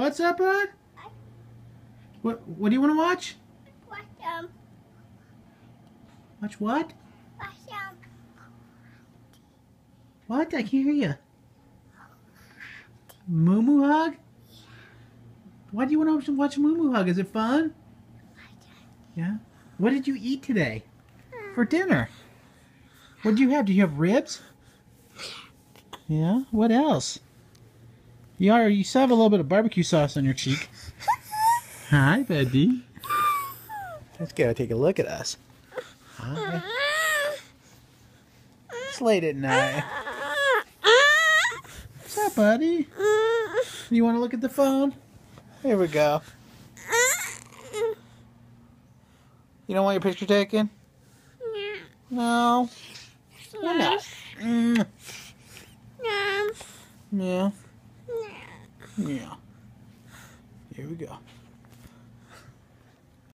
What's up, bud? What do you want to watch? Watch what? What? I can't hear you. Moo Moo Hug? Why do you want to watch Moo Moo Hug? Is it fun? Yeah. What did you eat today for dinner? What did you have? Do you have ribs? Yeah. What else? You still have a little bit of barbecue sauce on your cheek. Hi, buddy. Let's go take a look at us. Hi. It's late at night. What's up, buddy? You want to look at the phone? Here we go. You don't want your picture taken? No. Why not? Yeah. Yeah. Here we go.